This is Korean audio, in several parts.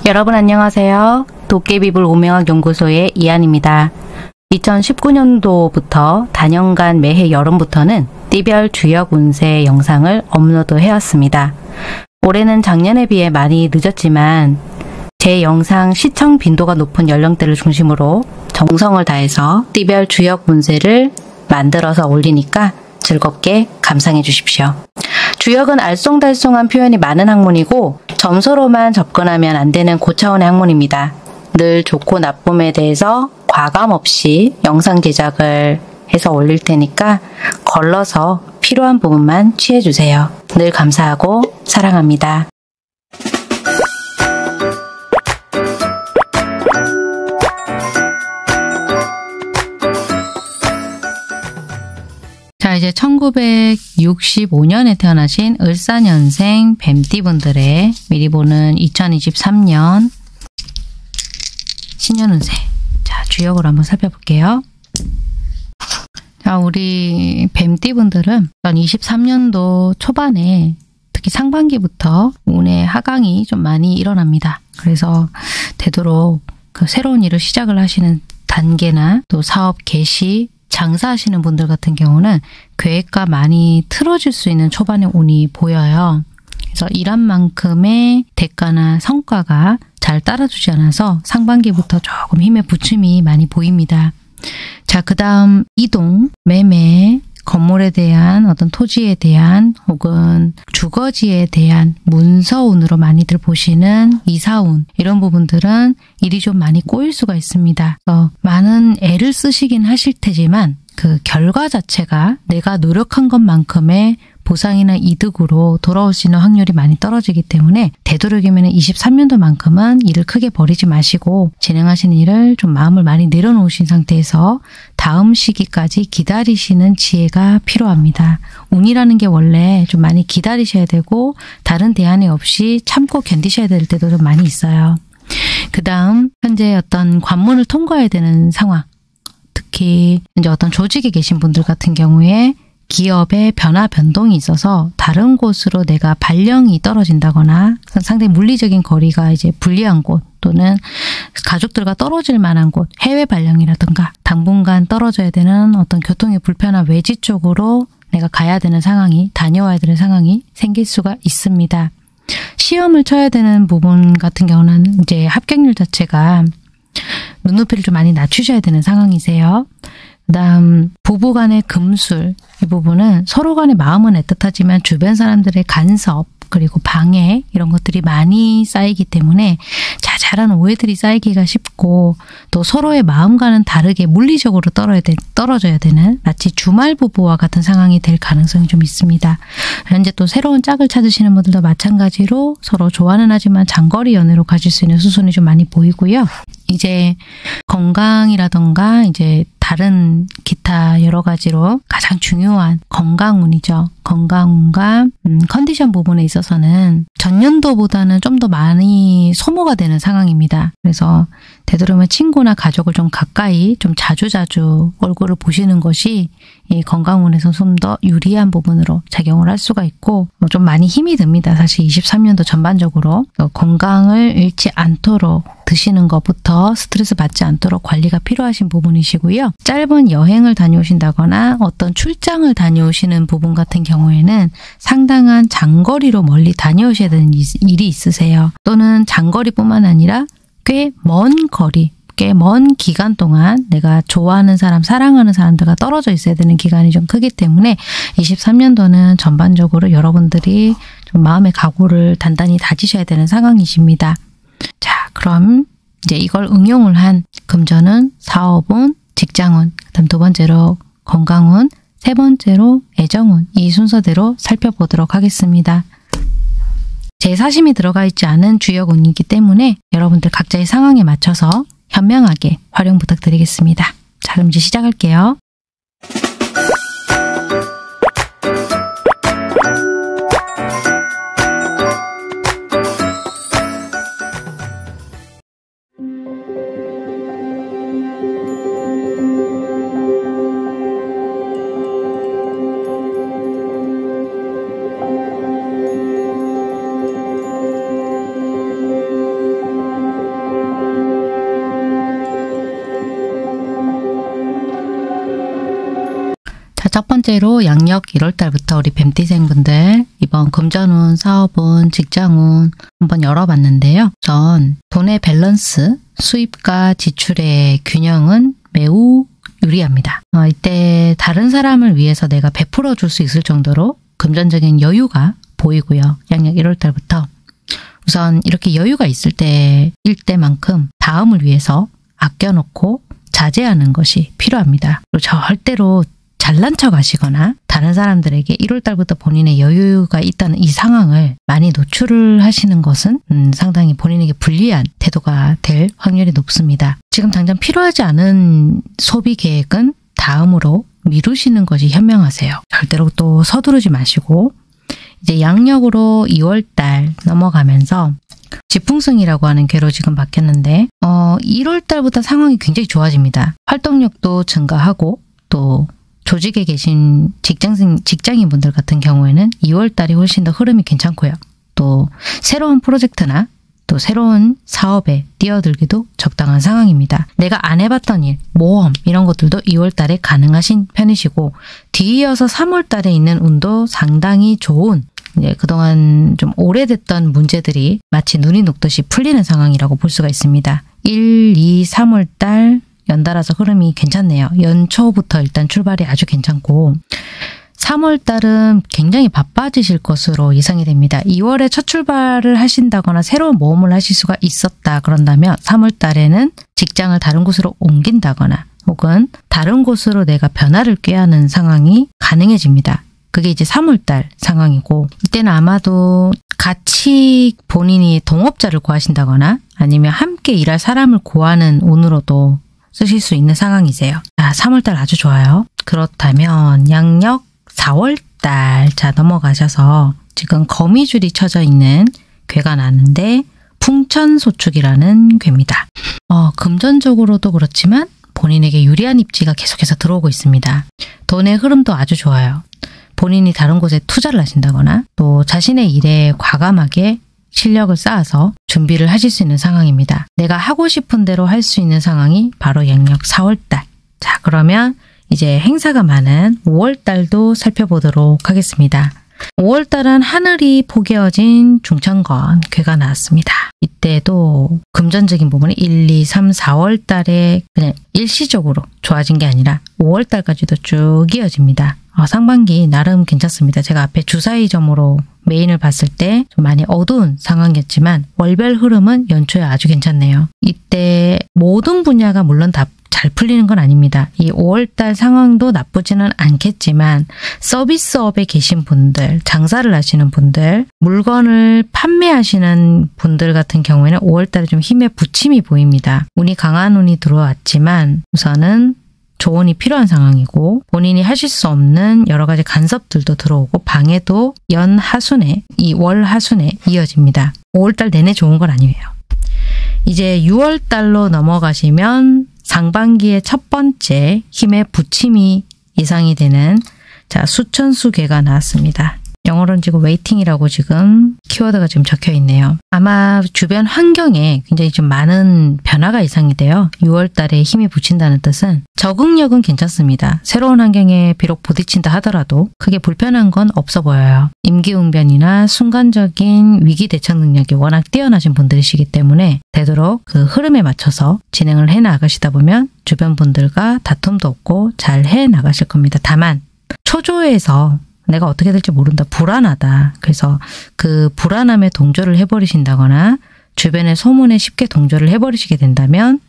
여러분 안녕하세요. 도깨비불 오명학 연구소의 이한입니다. 2019년도부터 단연간 매해 여름부터는 띠별 주역 운세 영상을 업로드 해왔습니다. 올해는 작년에 비해 많이 늦었지만 제 영상 시청 빈도가 높은 연령대를 중심으로 정성을 다해서 띠별 주역 운세를 만들어서 올리니까 즐겁게 감상해 주십시오. 주역은 알쏭달쏭한 표현이 많은 학문이고 점수로만 접근하면 안 되는 고차원의 학문입니다. 늘 좋고 나쁨에 대해서 과감 없이 영상 제작을 해서 올릴 테니까 걸러서 필요한 부분만 취해주세요. 늘 감사하고 사랑합니다. 자, 이제 1965년에 태어나신 을사년생 뱀띠분들의 미리 보는 2023년 신년운세. 자, 주역으로 한번 살펴볼게요. 자, 우리 뱀띠분들은 2023년도 초반에 특히 상반기부터 운의 하강이 좀 많이 일어납니다. 그래서 되도록 그 새로운 일을 시작을 하시는 단계나 또 사업 개시, 장사하시는 분들 같은 경우는 계획과 많이 틀어질 수 있는 초반의 운이 보여요. 그래서 일한 만큼의 대가나 성과가 잘 따라주지 않아서 상반기부터 조금 힘의 부침이 많이 보입니다. 자, 그 다음 이동, 매매, 건물에 대한 어떤 토지에 대한 혹은 주거지에 대한 문서운으로 많이들 보시는 이사운, 이런 부분들은 일이 좀 많이 꼬일 수가 있습니다. 많은 애를 쓰시긴 하실 테지만 그 결과 자체가 내가 노력한 것만큼의 보상이나 이득으로 돌아올 수 있는 확률이 많이 떨어지기 때문에 되도록이면 23년도만큼은 일을 크게 버리지 마시고 진행하시는 일을 좀 마음을 많이 내려놓으신 상태에서 다음 시기까지 기다리시는 지혜가 필요합니다. 운이라는 게 원래 좀 많이 기다리셔야 되고 다른 대안이 없이 참고 견디셔야 될 때도 좀 많이 있어요. 그 다음 현재 어떤 관문을 통과해야 되는 상황, 특히 이제 어떤 조직에 계신 분들 같은 경우에 기업의 변화 변동이 있어서 다른 곳으로 내가 발령이 떨어진다거나 상당히 물리적인 거리가 이제 불리한 곳 또는 가족들과 떨어질 만한 곳, 해외 발령이라든가 당분간 떨어져야 되는 어떤 교통이 불편한 외지 쪽으로 내가 가야 되는 상황이, 다녀와야 되는 상황이 생길 수가 있습니다. 시험을 쳐야 되는 부분 같은 경우는 이제 합격률 자체가 눈높이를 좀 많이 낮추셔야 되는 상황이세요. 그 다음 부부 간의 금술, 이 부분은 서로 간의 마음은 애틋하지만 주변 사람들의 간섭 그리고 방해 이런 것들이 많이 쌓이기 때문에 자잘한 오해들이 쌓이기가 쉽고 또 서로의 마음과는 다르게 물리적으로 떨어져야 되는 마치 주말 부부와 같은 상황이 될 가능성이 좀 있습니다. 현재 또 새로운 짝을 찾으시는 분들도 마찬가지로 서로 좋아는 하지만 장거리 연애로 가실 수 있는 수순이 좀 많이 보이고요. 이제 건강이라던가 이제 다른 기타 여러 가지로 가장 중요한 건강운이죠. 건강운과 컨디션 부분에 있어서는 전년도보다는 좀 더 많이 소모가 되는 상황입니다. 그래서 되도록이면 친구나 가족을 좀 가까이 좀 자주자주 얼굴을 보시는 것이 이 건강운에서 좀 더 유리한 부분으로 작용을 할 수가 있고 좀 많이 힘이 듭니다. 사실 23년도 전반적으로 건강을 잃지 않도록 드시는 것부터 스트레스 받지 않도록 관리가 필요하신 부분이시고요. 짧은 여행을 다녀오신다거나 어떤 출장을 다녀오시는 부분 같은 경우에는 상당한 장거리로 멀리 다녀오셔야 되는 일이 있으세요. 또는 장거리뿐만 아니라 꽤 먼 거리, 꽤 먼 기간 동안 내가 좋아하는 사람, 사랑하는 사람들과 떨어져 있어야 되는 기간이 좀 크기 때문에 23년도는 전반적으로 여러분들이 좀 마음의 각오를 단단히 다지셔야 되는 상황이십니다. 자, 그럼 이제 이걸 응용을 한 금전운, 사업운, 직장운, 그다음 두 번째로 건강운, 세 번째로 애정운, 이 순서대로 살펴보도록 하겠습니다. 제 사심이 들어가 있지 않은 주역운이기 때문에 여러분들 각자의 상황에 맞춰서 현명하게 활용 부탁드리겠습니다. 자, 그럼 이제 시작할게요. 번째로 양력 1월달부터 우리 뱀띠생분들 이번 금전운, 사업운, 직장운 한번 열어봤는데요. 우선 돈의 밸런스, 수입과 지출의 균형은 매우 유리합니다. 이때 다른 사람을 위해서 내가 베풀어 줄 수 있을 정도로 금전적인 여유가 보이고요. 양력 1월달부터 우선 이렇게 여유가 있을 때만큼 다음을 위해서 아껴놓고 자제하는 것이 필요합니다. 그리고 절대로 잘난 척 하시거나 다른 사람들에게 1월달부터 본인의 여유가 있다는 이 상황을 많이 노출을 하시는 것은 상당히 본인에게 불리한 태도가 될 확률이 높습니다. 지금 당장 필요하지 않은 소비 계획은 다음으로 미루시는 것이 현명하세요. 절대로 또 서두르지 마시고 이제 양력으로 2월달 넘어가면서 지풍승이라고 하는 괴로 지금 바뀌었는데 1월달부터 상황이 굉장히 좋아집니다. 활동력도 증가하고 또 조직에 계신 직장인분들 같은 경우에는 2월달이 훨씬 더 흐름이 괜찮고요. 또 새로운 프로젝트나 또 새로운 사업에 뛰어들기도 적당한 상황입니다. 내가 안 해봤던 일, 모험 이런 것들도 2월달에 가능하신 편이시고 뒤이어서 3월달에 있는 운도 상당히 좋은 이제 그동안 좀 오래됐던 문제들이 마치 눈이 녹듯이 풀리는 상황이라고 볼 수가 있습니다. 1, 2, 3월달 연달아서 흐름이 괜찮네요. 연초부터 일단 출발이 아주 괜찮고 3월달은 굉장히 바빠지실 것으로 예상이 됩니다. 2월에 첫 출발을 하신다거나 새로운 모험을 하실 수가 있었다 그런다면 3월달에는 직장을 다른 곳으로 옮긴다거나 혹은 다른 곳으로 내가 변화를 꾀하는 상황이 가능해집니다. 그게 이제 3월달 상황이고 이때는 아마도 같이 본인이 동업자를 구하신다거나 아니면 함께 일할 사람을 구하는 운으로도 쓰실 수 있는 상황이세요. 3월달 아주 좋아요. 그렇다면 양력 4월달 자 넘어가셔서 지금 거미줄이 쳐져 있는 괴가 나는데 풍천소축이라는 괴입니다. 금전적으로도 그렇지만 본인에게 유리한 입지가 계속해서 들어오고 있습니다. 돈의 흐름도 아주 좋아요. 본인이 다른 곳에 투자를 하신다거나 또 자신의 일에 과감하게 실력을 쌓아서 준비를 하실 수 있는 상황입니다. 내가 하고 싶은 대로 할 수 있는 상황이 바로 양력 4월달. 자, 그러면 이제 행사가 많은 5월달도 살펴보도록 하겠습니다. 5월달은 하늘이 포개어진 중천건 괴가 나왔습니다. 이때도 금전적인 부분이 1, 2, 3, 4월달에 그냥 일시적으로 좋아진 게 아니라 5월달까지도 쭉 이어집니다. 상반기 나름 괜찮습니다. 제가 앞에 주사위점으로 메인을 봤을 때 좀 많이 어두운 상황이었지만 월별 흐름은 연초에 아주 괜찮네요. 이때 모든 분야가 물론 다 잘 풀리는 건 아닙니다. 이 5월달 상황도 나쁘지는 않겠지만 서비스업에 계신 분들, 장사를 하시는 분들, 물건을 판매하시는 분들 같은 경우에는 5월달에 좀 힘의 부침이 보입니다. 운이 강한 운이 들어왔지만 우선은 조언이 필요한 상황이고 본인이 하실 수 없는 여러 가지 간섭들도 들어오고 방해도 연하순에 이 월하순에 이어집니다. 5월달 내내 좋은 건 아니에요. 이제 6월달로 넘어가시면 상반기의 첫 번째 힘의 부침이 예상이 되는 수천수 괴가 나왔습니다. 영어로는 지금 웨이팅이라고 지금 키워드가 지금 적혀 있네요. 아마 주변 환경에 굉장히 좀 많은 변화가 예상이 돼요. 6월 달에 힘이 붙인다는 뜻은 적응력은 괜찮습니다. 새로운 환경에 비록 부딪힌다 하더라도 크게 불편한 건 없어 보여요. 임기응변이나 순간적인 위기 대처 능력이 워낙 뛰어나신 분들이시기 때문에 되도록 그 흐름에 맞춰서 진행을 해 나가시다 보면 주변 분들과 다툼도 없고 잘 해 나가실 겁니다. 다만 초조해서 내가 어떻게 될지 모른다, 불안하다. 그래서 그 불안함에 동조를 해버리신다거나 주변의 소문에 쉽게 동조를 해버리시게 된다면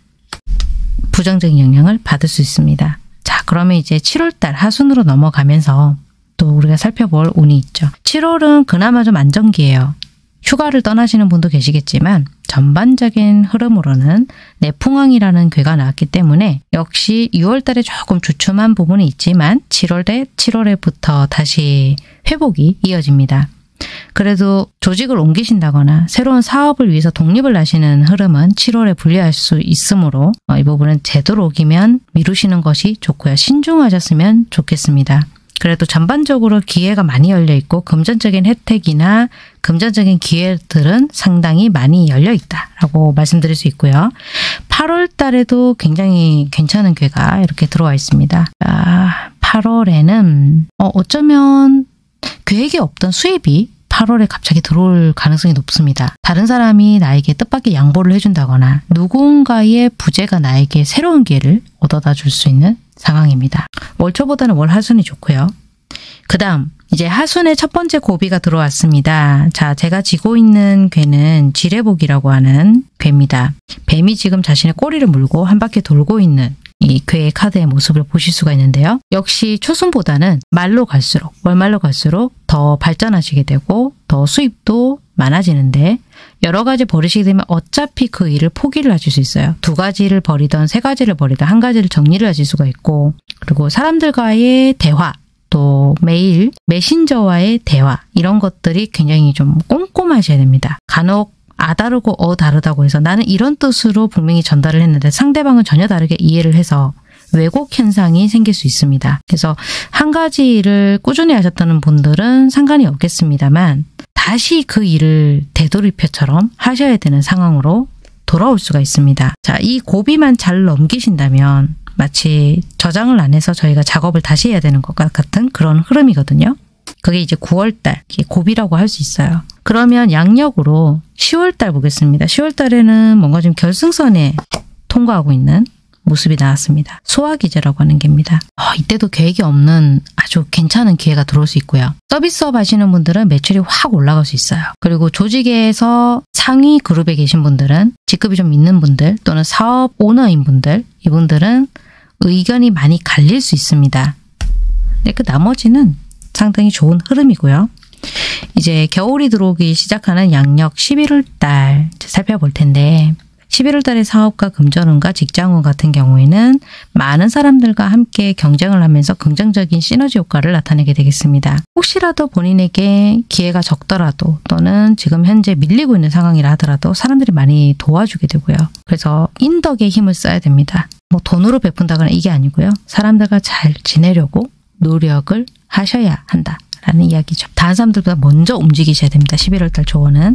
부정적인 영향을 받을 수 있습니다. 자, 그러면 이제 7월달 하순으로 넘어가면서 또 우리가 살펴볼 운이 있죠. 7월은 그나마 좀 안정기예요. 휴가를 떠나시는 분도 계시겠지만 전반적인 흐름으로는 내풍왕이라는 괴가 나왔기 때문에 역시 6월달에 조금 주춤한 부분이 있지만 7월에부터 다시 회복이 이어집니다. 그래도 조직을 옮기신다거나 새로운 사업을 위해서 독립을 하시는 흐름은 7월에 불리할 수 있으므로 이 부분은 되도록이면 미루시는 것이 좋고요. 신중하셨으면 좋겠습니다. 그래도 전반적으로 기회가 많이 열려 있고 금전적인 혜택이나 금전적인 기회들은 상당히 많이 열려 있다라고 말씀드릴 수 있고요. 8월 달에도 굉장히 괜찮은 괴가 이렇게 들어와 있습니다. 8월 8월에는 어쩌면 계획에 없던 수입이 8월에 갑자기 들어올 가능성이 높습니다. 다른 사람이 나에게 뜻밖의 양보를 해준다거나 누군가의 부재가 나에게 새로운 기회를 얻어다 줄 수 있는 상황입니다. 월초보다는 월 하순이 좋고요. 그 다음 이제 하순의 첫 번째 고비가 들어왔습니다. 자, 제가 지고 있는 괴는 지뢰복이라고 하는 괴입니다. 뱀이 지금 자신의 꼬리를 물고 한 바퀴 돌고 있는 이 괴의 카드의 모습을 보실 수가 있는데요. 역시 초순보다는 말로 갈수록, 월말로 갈수록 더 발전하시게 되고 더 수입도 많아지는데 여러 가지 버리시게 되면 어차피 그 일을 포기를 하실 수 있어요. 2가지를 버리던 3가지를 버리던 1가지를 정리를 하실 수가 있고, 그리고 사람들과의 대화, 또 매일 메신저와의 대화, 이런 것들이 굉장히 좀 꼼꼼하셔야 됩니다. 간혹 다르고 다르다고 해서 나는 이런 뜻으로 분명히 전달을 했는데 상대방은 전혀 다르게 이해를 해서 왜곡 현상이 생길 수 있습니다. 그래서 한 가지 일을 꾸준히 하셨다는 분들은 상관이 없겠습니다만 다시 그 일을 되돌이표처럼 하셔야 되는 상황으로 돌아올 수가 있습니다. 자, 이 고비만 잘 넘기신다면 마치 저장을 안 해서 저희가 작업을 다시 해야 되는 것과 같은 그런 흐름이거든요. 그게 이제 9월달, 고비라고 할 수 있어요. 그러면 양력으로 10월달 보겠습니다. 10월달에는 뭔가 좀 결승선에 통과하고 있는 모습이 나왔습니다. 소화기제라고 하는 게입니다. 이때도 계획이 없는 아주 괜찮은 기회가 들어올 수 있고요. 서비스업 하시는 분들은 매출이 확 올라갈 수 있어요. 그리고 조직에서 상위 그룹에 계신 분들은, 직급이 좀 있는 분들 또는 사업 오너인 분들, 이분들은 의견이 많이 갈릴 수 있습니다. 근데 그 나머지는 상당히 좋은 흐름이고요. 이제 겨울이 들어오기 시작하는 양력 11월 달 살펴볼 텐데, 11월 달에 사업가 금전운과 직장운 같은 경우에는 많은 사람들과 함께 경쟁을 하면서 긍정적인 시너지 효과를 나타내게 되겠습니다. 혹시라도 본인에게 기회가 적더라도 또는 지금 현재 밀리고 있는 상황이라 하더라도 사람들이 많이 도와주게 되고요. 그래서 인덕의 힘을 써야 됩니다. 뭐 돈으로 베푼다거나 이게 아니고요. 사람들과 잘 지내려고 노력을 하셔야 한다라는 이야기죠. 다른 사람들보다 먼저 움직이셔야 됩니다. 11월 달 조언은.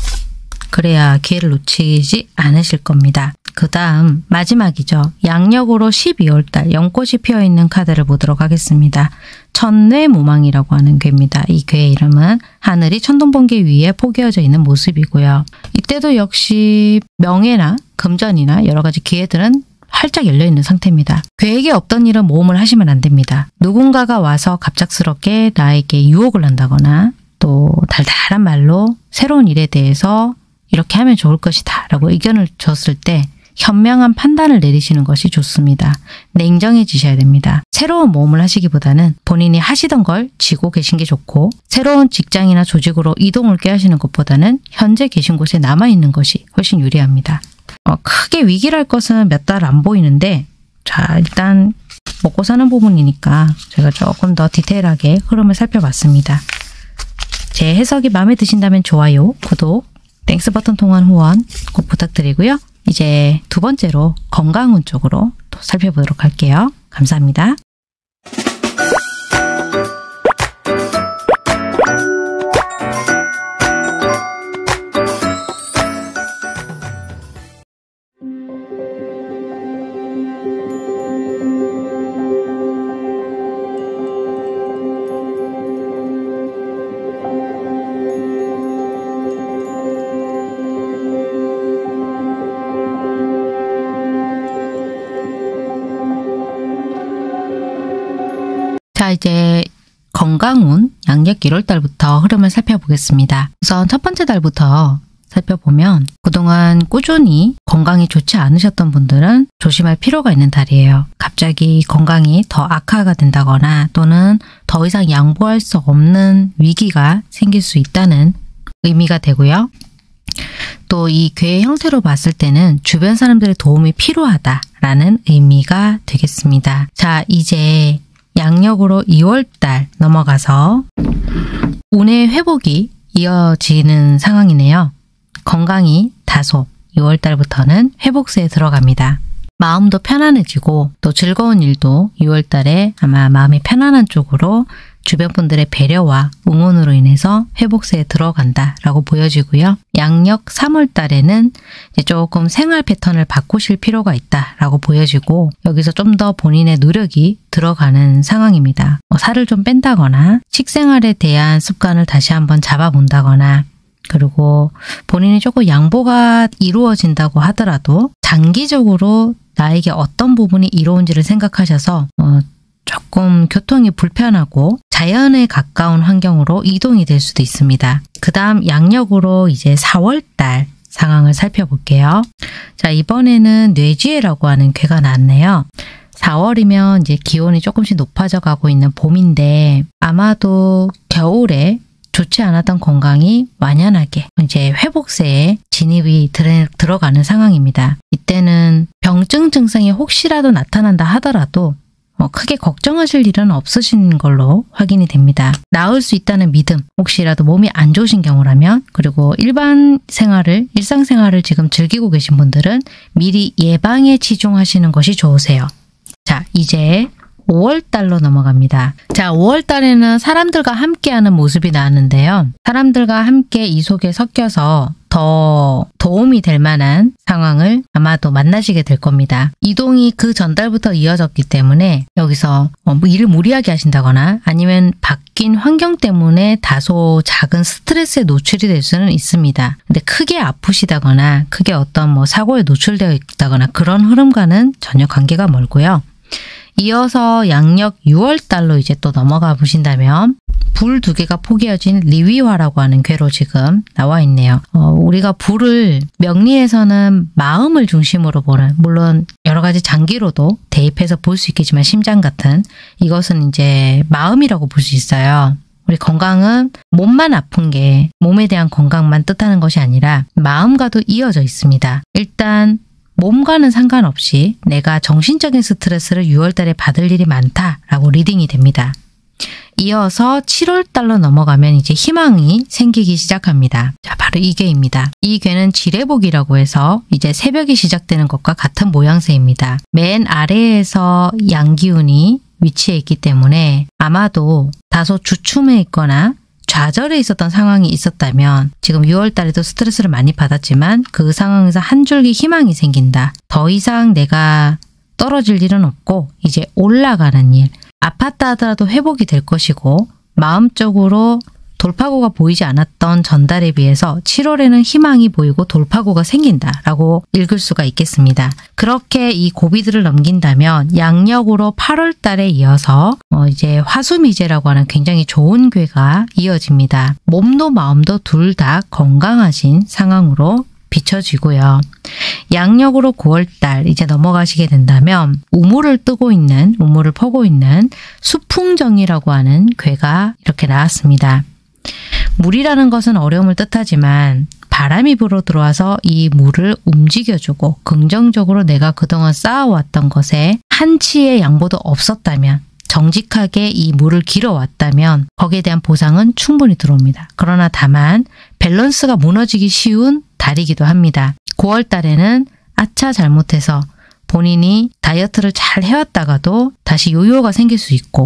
그래야 기회를 놓치지 않으실 겁니다. 그 다음 마지막이죠. 양력으로 12월 달 연꽃이 피어있는 카드를 보도록 하겠습니다. 천뇌무망이라고 하는 괴입니다. 이 괴의 이름은 하늘이 천둥번개 위에 포개어져 있는 모습이고요. 이때도 역시 명예나 금전이나 여러 가지 기회들은 활짝 열려있는 상태입니다. 계획에 없던 일은 모험을 하시면 안 됩니다. 누군가가 와서 갑작스럽게 나에게 유혹을 한다거나 또 달달한 말로 새로운 일에 대해서 이렇게 하면 좋을 것이다 라고 의견을 줬을 때 현명한 판단을 내리시는 것이 좋습니다. 냉정해지셔야 됩니다. 새로운 모험을 하시기보다는 본인이 하시던 걸 지고 계신 게 좋고, 새로운 직장이나 조직으로 이동을 꾀하시는 것보다는 현재 계신 곳에 남아있는 것이 훨씬 유리합니다. 크게 위기랄 것은 몇 달 안 보이는데, 자, 일단 먹고 사는 부분이니까 제가 조금 더 디테일하게 흐름을 살펴봤습니다. 제 해석이 마음에 드신다면 좋아요, 구독, 땡스 버튼 통한 후원 꼭 부탁드리고요. 이제 두 번째로 건강운 쪽으로 또 살펴보도록 할게요. 감사합니다. 자, 이제 건강운 양력 1월 달부터 흐름을 살펴보겠습니다. 우선 첫 번째 달부터 살펴보면 그동안 꾸준히 건강이 좋지 않으셨던 분들은 조심할 필요가 있는 달이에요. 갑자기 건강이 더 악화가 된다거나 또는 더 이상 양보할 수 없는 위기가 생길 수 있다는 의미가 되고요. 또 이 괴의 형태로 봤을 때는 주변 사람들의 도움이 필요하다라는 의미가 되겠습니다. 자, 이제 양력으로 2월달 넘어가서 운의 회복이 이어지는 상황이네요. 건강이 다소 6월달부터는 회복세에 들어갑니다. 마음도 편안해지고 또 즐거운 일도 6월달에 아마 마음이 편안한 쪽으로 주변 분들의 배려와 응원으로 인해서 회복세에 들어간다라고 보여지고요. 양력 3월 달에는 이제 조금 생활 패턴을 바꾸실 필요가 있다라고 보여지고 여기서 좀 더 본인의 노력이 들어가는 상황입니다. 살을 좀 뺀다거나 식생활에 대한 습관을 다시 한번 잡아본다거나 그리고 본인이 조금 양보가 이루어진다고 하더라도 장기적으로 나에게 어떤 부분이 이로운지를 생각하셔서 조금 교통이 불편하고 자연에 가까운 환경으로 이동이 될 수도 있습니다. 그 다음 양력으로 이제 4월 달 상황을 살펴볼게요. 자, 이번에는 뇌지혜라고 하는 괴가 나왔네요. 4월이면 이제 기온이 조금씩 높아져 가고 있는 봄인데 아마도 겨울에 좋지 않았던 건강이 완연하게 이제 회복세에 진입이 들어가는 상황입니다. 이때는 병증 증상이 혹시라도 나타난다 하더라도 크게 걱정하실 일은 없으신 걸로 확인이 됩니다. 나을 수 있다는 믿음, 혹시라도 몸이 안 좋으신 경우라면 그리고 일상생활을 지금 즐기고 계신 분들은 미리 예방에 치중하시는 것이 좋으세요. 자, 이제 5월달로 넘어갑니다. 자, 5월달에는 사람들과 함께하는 모습이 나왔는데요. 사람들과 함께 이 속에 섞여서 더 도움이 될 만한 상황을 아마도 만나시게 될 겁니다. 이동이 그 전달부터 이어졌기 때문에 여기서 일을 무리하게 하신다거나 아니면 바뀐 환경 때문에 다소 작은 스트레스에 노출이 될 수는 있습니다. 근데 크게 아프시다거나 크게 어떤 사고에 노출되어 있다거나 그런 흐름과는 전혀 관계가 멀고요. 이어서 양력 6월달로 이제 또 넘어가 보신다면 불 두 개가 포개어진 리위화라고 하는 괴로 지금 나와 있네요. 우리가 불을 명리에서는 마음을 중심으로 보는, 물론 여러 가지 장기로도 대입해서 볼 수 있겠지만 심장 같은 이것은 이제 마음이라고 볼 수 있어요. 우리 건강은 몸만 아픈 게 몸에 대한 건강만 뜻하는 것이 아니라 마음과도 이어져 있습니다. 일단 몸과는 상관없이 내가 정신적인 스트레스를 6월달에 받을 일이 많다라고 리딩이 됩니다. 이어서 7월달로 넘어가면 이제 희망이 생기기 시작합니다. 자, 바로 이 괴입니다. 이 괴는 지뢰복이라고 해서 이제 새벽이 시작되는 것과 같은 모양새입니다. 맨 아래에서 양기운이 위치해 있기 때문에 아마도 다소 주춤해 있거나 좌절에 있었던 상황이 있었다면 지금 6월 달에도 스트레스를 많이 받았지만 그 상황에서 한 줄기 희망이 생긴다. 더 이상 내가 떨어질 일은 없고 이제 올라가는 일, 아팠다 하더라도 회복이 될 것이고 마음적으로 돌파구가 보이지 않았던 전달에 비해서 7월에는 희망이 보이고 돌파구가 생긴다라고 읽을 수가 있겠습니다. 그렇게 이 고비들을 넘긴다면 양력으로 8월 달에 이어서 이제 화수미제라고 하는 굉장히 좋은 괴가 이어집니다. 몸도 마음도 둘 다 건강하신 상황으로 비춰지고요. 양력으로 9월 달 이제 넘어가시게 된다면 우물을 퍼고 있는 수풍정이라고 하는 괴가 이렇게 나왔습니다. 물이라는 것은 어려움을 뜻하지만 바람이 불어 들어와서 이 물을 움직여주고 긍정적으로 내가 그동안 쌓아왔던 것에 한치의 양보도 없었다면 정직하게 이 물을 길어왔다면 거기에 대한 보상은 충분히 들어옵니다. 그러나 다만 밸런스가 무너지기 쉬운 달이기도 합니다. 9월 달에는 아차 잘못해서 본인이 다이어트를 잘 해왔다가도 다시 요요가 생길 수 있고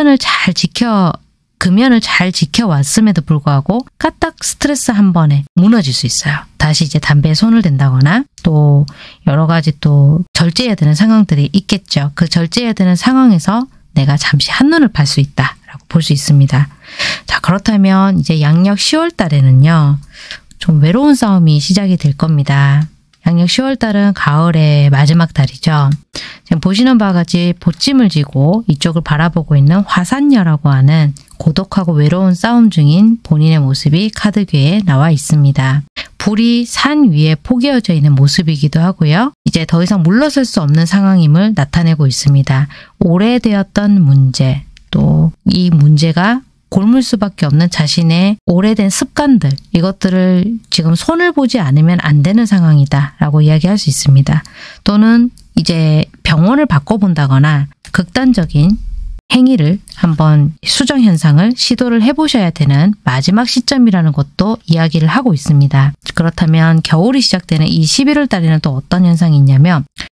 금연을 잘 지켜왔음에도 불구하고 까딱 스트레스 한 번에 무너질 수 있어요. 다시 이제 담배에 손을 댄다거나 또 여러 가지 또 절제해야 되는 상황들이 있겠죠. 그 절제해야 되는 상황에서 내가 잠시 한눈을 팔 수 있다라고 볼 수 있습니다. 자, 그렇다면 이제 양력 10월 달에는요. 좀 외로운 싸움이 시작이 될 겁니다. 양력 10월 달은 가을의 마지막 달이죠. 지금 보시는 바와 같이 보찜을 지고 이쪽을 바라보고 있는 화산녀라고 하는 고독하고 외로운 싸움 중인 본인의 모습이 카드괴에 나와 있습니다. 불이 산 위에 포개어져 있는 모습이기도 하고요. 이제 더 이상 물러설 수 없는 상황임을 나타내고 있습니다. 오래되었던 문제, 또 이 문제가 골물 수밖에 없는 자신의 오래된 습관들, 이것들을 지금 손을 보지 않으면 안 되는 상황이다 라고 이야기할 수 있습니다. 또는 이제 병원을 바꿔본다거나 극단적인 행위를 한번 수정 현상을 시도를 해보셔야 되는 마지막 시점이라는 것도 이야기를 하고 있습니다. 그렇다면 겨울이 시작되는 이 11월 달에는 또 어떤 현상이 있냐면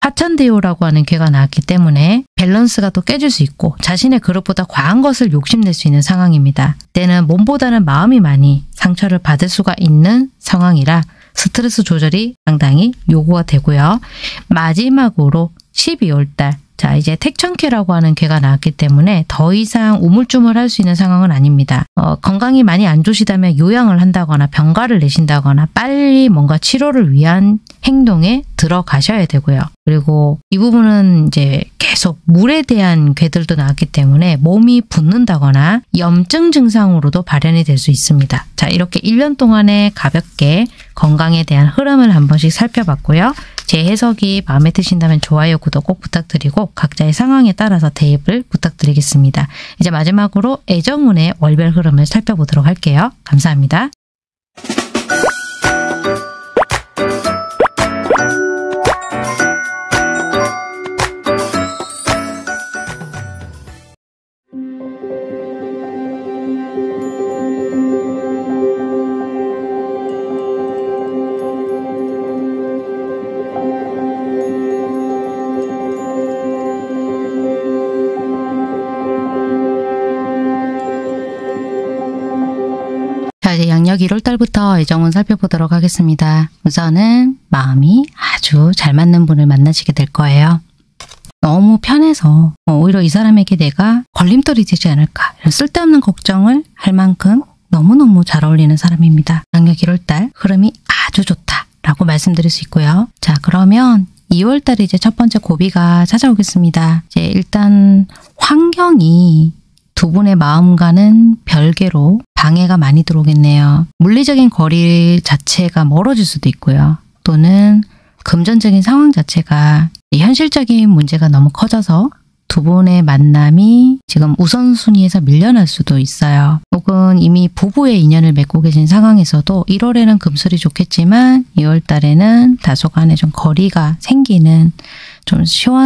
하천대요라고 하는 괴가 나왔기 때문에 밸런스가 또 깨질 수 있고 자신의 그릇보다 과한 것을 욕심낼 수 있는 상황입니다. 때는 몸보다는 마음이 많이 상처를 받을 수가 있는 상황이라 스트레스 조절이 상당히 요구가 되고요. 마지막으로 12월달 자 이제 택천캐라고 하는 괴가 나왔기 때문에 더 이상 우물쭈물할 수 있는 상황은 아닙니다. 건강이 많이 안 좋으시다면 요양을 한다거나 병가를 내신다거나 빨리 뭔가 치료를 위한 행동에 들어가셔야 되고요. 그리고 이 부분은 이제 계속 물에 대한 괴들도 나왔기 때문에 몸이 붓는다거나 염증 증상으로도 발현이 될 수 있습니다. 자 이렇게 1년 동안에 가볍게 건강에 대한 흐름을 한 번씩 살펴봤고요. 제 해석이 마음에 드신다면 좋아요, 구독 꼭 부탁드리고 각자의 상황에 따라서 대입을 부탁드리겠습니다. 이제 마지막으로 애정운의 월별 흐름을 살펴보도록 할게요. 감사합니다. 이제 양력 1월달부터 애정운 살펴보도록 하겠습니다. 우선은 마음이 아주 잘 맞는 분을 만나시게 될 거예요. 너무 편해서 오히려 이 사람에게 내가 걸림돌이 되지 않을까 이런 쓸데없는 걱정을 할 만큼 너무너무 잘 어울리는 사람입니다. 양력 1월달 흐름이 아주 좋다라고 말씀드릴 수 있고요. 자 그러면 2월달에 이제 첫 번째 고비가 찾아오겠습니다. 이제 일단 환경이 두 분의 마음과는 별개로 방해가 많이 들어오겠네요. 물리적인 거리 자체가 멀어질 수도 있고요. 또는 금전적인 상황 자체가 현실적인 문제가 너무 커져서 두 분의 만남이 지금 우선순위에서 밀려날 수도 있어요. 혹은 이미 부부의 인연을 맺고 계신 상황에서도 1월에는 금슬이 좋겠지만 2월 달에는 다소간에 좀 거리가 생기는 좀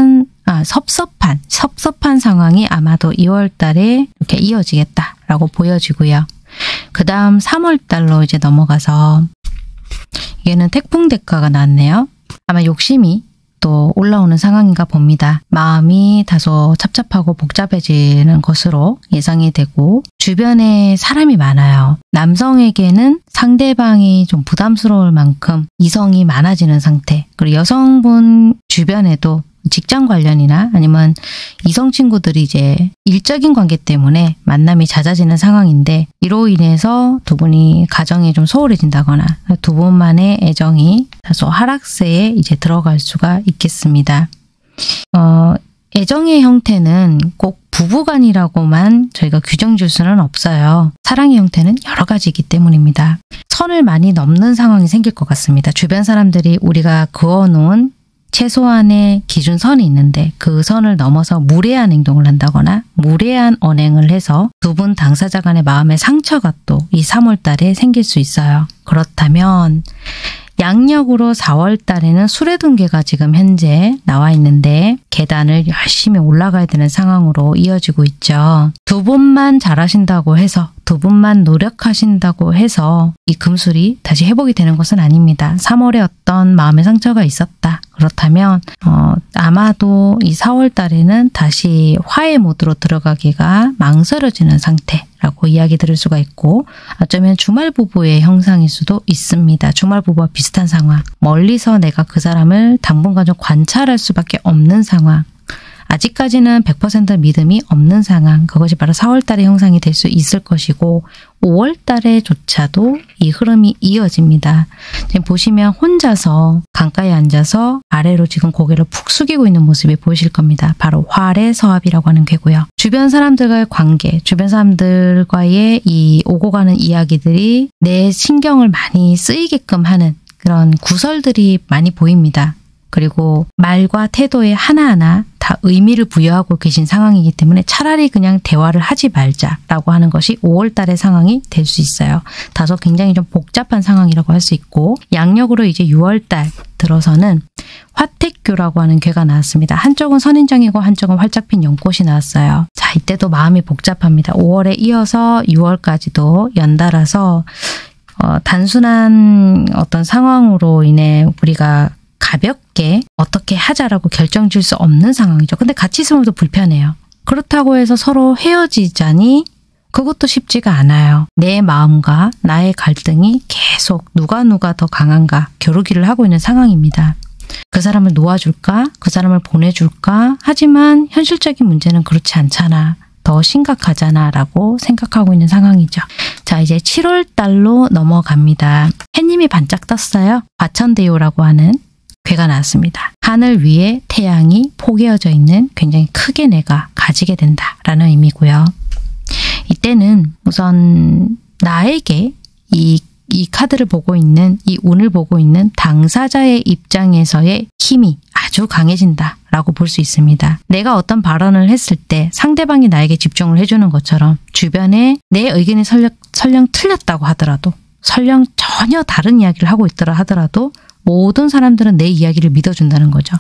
섭섭한 상황이 아마도 2월 달에 이렇게 이어지겠다라고 보여지고요. 그 다음 3월 달로 이제 넘어가서 얘는 태풍대가가 나왔네요. 아마 욕심이 또 올라오는 상황인가 봅니다. 마음이 다소 찹찹하고 복잡해지는 것으로 예상이 되고 주변에 사람이 많아요. 남성에게는 상대방이 좀 부담스러울 만큼 이성이 많아지는 상태. 그리고 여성분 주변에도 직장 관련이나 아니면 이성 친구들이 이제 일적인 관계 때문에 만남이 잦아지는 상황인데 이로 인해서 두 분이 가정이 좀 소홀해진다거나 두 분만의 애정이 다소 하락세에 이제 들어갈 수가 있겠습니다. 애정의 형태는 꼭 부부간이라고만 저희가 규정 줄 수는 없어요. 사랑의 형태는 여러 가지이기 때문입니다. 선을 많이 넘는 상황이 생길 것 같습니다. 주변 사람들이 우리가 그어놓은 최소한의 기준선이 있는데 그 선을 넘어서 무례한 행동을 한다거나 무례한 언행을 해서 두 분 당사자 간의 마음의 상처가 또 이 3월 달에 생길 수 있어요. 그렇다면 양력으로 4월 달에는 수레등계가 지금 현재 나와 있는데 계단을 열심히 올라가야 되는 상황으로 이어지고 있죠. 두 분만 잘하신다고 해서 두 분만 노력하신다고 해서 이 금술이 다시 회복이 되는 것은 아닙니다. 3월에 어떤 마음의 상처가 있었다. 그렇다면 아마도 이 4월 달에는 다시 화해 모드로 들어가기가 망설여지는 상태라고 이야기 들을 수가 있고 어쩌면 주말 부부의 형상일 수도 있습니다. 주말 부부와 비슷한 상황. 멀리서 내가 그 사람을 당분간 좀 관찰할 수밖에 없는 상황. 아직까지는 100% 믿음이 없는 상황. 그것이 바로 4월 달의 형상이 될 수 있을 것이고 5월 달에조차도 이 흐름이 이어집니다. 지금 보시면 혼자서 강가에 앉아서 아래로 지금 고개를 푹 숙이고 있는 모습이 보이실 겁니다. 바로 활해서합이라고 하는 괴고요. 주변 사람들과의 관계, 주변 사람들과의 이 오고 가는 이야기들이 내 신경을 많이 쓰이게끔 하는 그런 구설들이 많이 보입니다. 그리고 말과 태도에 하나하나 다 의미를 부여하고 계신 상황이기 때문에 차라리 그냥 대화를 하지 말자라고 하는 것이 5월 달의 상황이 될 수 있어요. 다소 굉장히 좀 복잡한 상황이라고 할 수 있고 양력으로 이제 6월 달 들어서는 화택교라고 하는 괴가 나왔습니다. 한쪽은 선인장이고 한쪽은 활짝 핀 연꽃이 나왔어요. 자, 이때도 마음이 복잡합니다. 5월에 이어서 6월까지도 연달아서 단순한 어떤 상황으로 인해 우리가 가볍게 쉽게 어떻게 하자라고 결정 질 수 없는 상황이죠. 근데 같이 있으면 또 불편해요. 그렇다고 해서 서로 헤어지자니 그것도 쉽지가 않아요. 내 마음과 나의 갈등이 계속 누가 더 강한가 겨루기를 하고 있는 상황입니다. 그 사람을 놓아줄까? 그 사람을 보내줄까? 하지만 현실적인 문제는 그렇지 않잖아. 더 심각하잖아 라고 생각하고 있는 상황이죠. 자, 이제 7월 달로 넘어갑니다. 해님이 반짝 떴어요. 과천대요라고 하는 괴가 나왔습니다. 하늘 위에 태양이 포개어져 있는 굉장히 크게 내가 가지게 된다라는 의미고요. 이때는 우선 나에게 이 카드를 보고 있는, 이 운을 보고 있는 당사자의 입장에서의 힘이 아주 강해진다라고 볼 수 있습니다. 내가 어떤 발언을 했을 때 상대방이 나에게 집중을 해주는 것처럼 주변에 내 의견이 설령 틀렸다고 하더라도, 설령 전혀 다른 이야기를 하고 있더라 하더라도 모든 사람들은 내 이야기를 믿어준다는 거죠.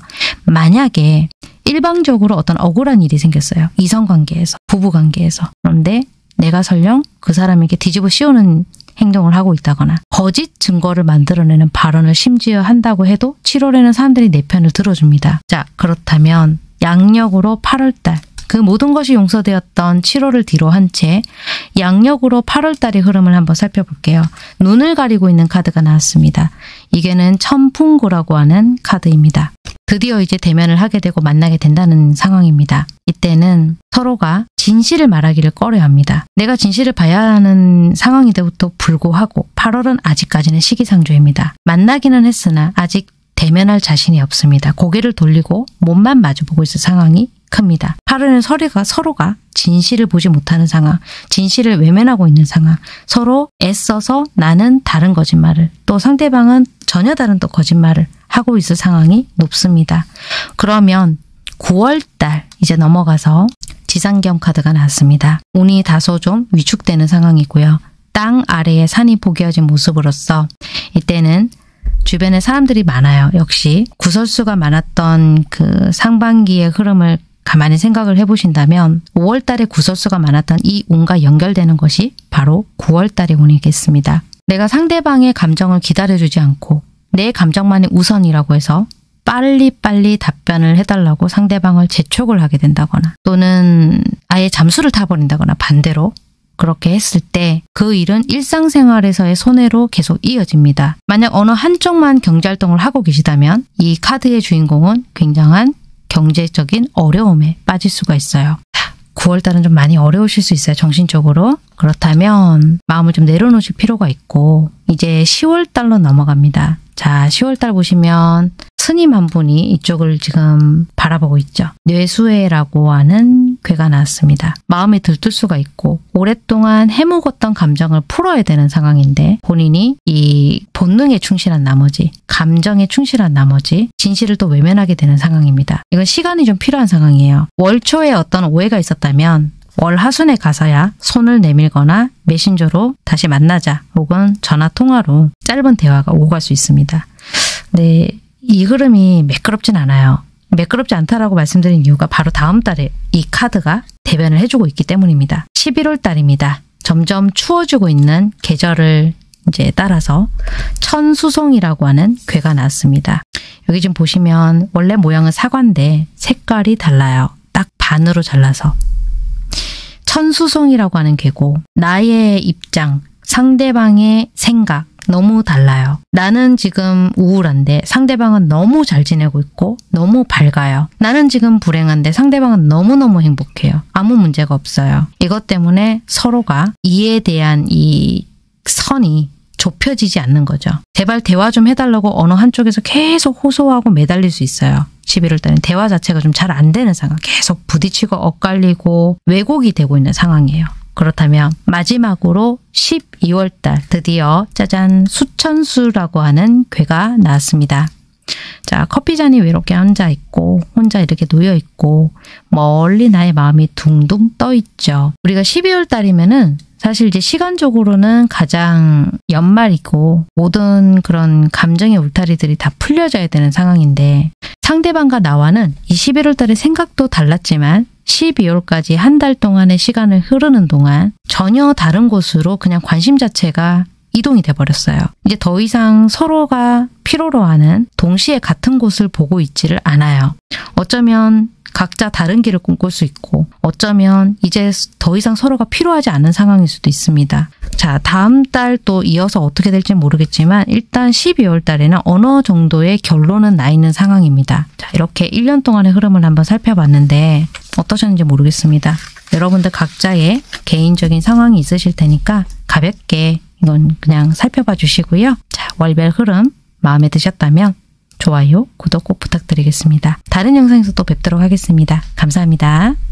만약에 일방적으로 어떤 억울한 일이 생겼어요. 이성관계에서, 부부관계에서. 그런데 내가 설령 그 사람에게 뒤집어 씌우는 행동을 하고 있다거나 거짓 증거를 만들어내는 발언을 심지어 한다고 해도 7월에는 사람들이 내 편을 들어줍니다. 자, 그렇다면 양력으로 8월달, 그 모든 것이 용서되었던 7월을 뒤로 한 채 양력으로 8월달의 흐름을 한번 살펴볼게요. 눈을 가리고 있는 카드가 나왔습니다. 이게는 천풍구라고 하는 카드입니다. 드디어 이제 대면을 하게 되고 만나게 된다는 상황입니다. 이때는 서로가 진실을 말하기를 꺼려합니다. 내가 진실을 봐야 하는 상황인데도 불구하고 8월은 아직까지는 시기상조입니다. 만나기는 했으나 아직 대면할 자신이 없습니다. 고개를 돌리고 몸만 마주보고 있을 상황이 큽니다. 8월은 서로가 진실을 보지 못하는 상황, 진실을 외면하고 있는 상황, 서로 애써서 나는 다른 거짓말을, 또 상대방은 전혀 다른 또 거짓말을 하고 있을 상황이 높습니다. 그러면 9월달 이제 넘어가서 지상경 카드가 나왔습니다. 운이 다소 좀 위축되는 상황이고요. 땅 아래에 산이 포개어진 모습으로서 이때는 주변에 사람들이 많아요. 역시 구설수가 많았던 그 상반기의 흐름을 가만히 생각을 해보신다면 5월 달에 구설수가 많았던 이 운과 연결되는 것이 바로 9월 달의 운이겠습니다. 내가 상대방의 감정을 기다려주지 않고 내 감정만이 우선이라고 해서 빨리빨리 답변을 해달라고 상대방을 재촉을 하게 된다거나 또는 아예 잠수를 타버린다거나 반대로 그렇게 했을 때 그 일은 일상생활에서의 손해로 계속 이어집니다. 만약 어느 한쪽만 경제활동을 하고 계시다면 이 카드의 주인공은 굉장한 경제적인 어려움에 빠질 수가 있어요. 9월달은 좀 많이 어려우실 수 있어요. 정신적으로. 그렇다면 마음을 좀 내려놓으실 필요가 있고 이제 10월달로 넘어갑니다. 자, 10월달 보시면 스님 한 분이 이쪽을 지금 바라보고 있죠. 뇌수해라고 하는 괴가 나왔습니다. 마음이 들뜰 수가 있고 오랫동안 해묵었던 감정을 풀어야 되는 상황인데 본인이 이 본능에 충실한 나머지 감정에 충실한 나머지 진실을 또 외면하게 되는 상황입니다. 이건 시간이 좀 필요한 상황이에요. 월초에 어떤 오해가 있었다면 월 하순에 가서야 손을 내밀거나 메신저로 다시 만나자 혹은 전화통화로 짧은 대화가 오고 갈 수 있습니다. 네, 이 흐름이 매끄럽진 않아요. 매끄럽지 않다라고 말씀드린 이유가 바로 다음 달에 이 카드가 대변을 해주고 있기 때문입니다. 11월 달입니다. 점점 추워지고 있는 계절을 이제 따라서 천수송이라고 하는 괴가 나왔습니다. 여기 좀 보시면 원래 모양은 사과인데 색깔이 달라요. 딱 반으로 잘라서. 천수송이라고 하는 괴고 나의 입장, 상대방의 생각 너무 달라요. 나는 지금 우울한데 상대방은 너무 잘 지내고 있고 너무 밝아요. 나는 지금 불행한데 상대방은 너무너무 행복해요. 아무 문제가 없어요. 이것 때문에 서로가 이에 대한 이 선이 좁혀지지 않는 거죠. 제발 대화 좀 해달라고 어느 한쪽에서 계속 호소하고 매달릴 수 있어요. 11월 달엔 대화 자체가 좀 잘 안 되는 상황, 계속 부딪히고 엇갈리고 왜곡이 되고 있는 상황이에요. 그렇다면 마지막으로 12월 달 드디어 짜잔 수천수라고 하는 괴가 나왔습니다. 자, 커피잔이 외롭게 혼자 있고 혼자 이렇게 놓여 있고 멀리 나의 마음이 둥둥 떠 있죠. 우리가 12월 달이면은 사실 이제 시간적으로는 가장 연말이고 모든 그런 감정의 울타리들이 다 풀려져야 되는 상황인데 상대방과 나와는 이 11월 달에 생각도 달랐지만 12월까지 한 달 동안의 시간을 흐르는 동안 전혀 다른 곳으로 그냥 관심 자체가 이동이 돼버렸어요. 이제 더 이상 서로가 필요로 하는 동시에 같은 곳을 보고 있지를 않아요. 어쩌면 각자 다른 길을 꿈꿀 수 있고 어쩌면 이제 더 이상 서로가 필요하지 않은 상황일 수도 있습니다. 자, 다음 달 또 이어서 어떻게 될지 모르겠지만 일단 12월 달에는 어느 정도의 결론은 나 있는 상황입니다. 자, 이렇게 1년 동안의 흐름을 한번 살펴봤는데 어떠셨는지 모르겠습니다. 여러분들 각자의 개인적인 상황이 있으실 테니까 가볍게 이건 그냥 살펴봐 주시고요. 자, 월별 흐름 마음에 드셨다면 좋아요, 구독 꼭 부탁드리겠습니다. 다른 영상에서 또 뵙도록 하겠습니다. 감사합니다.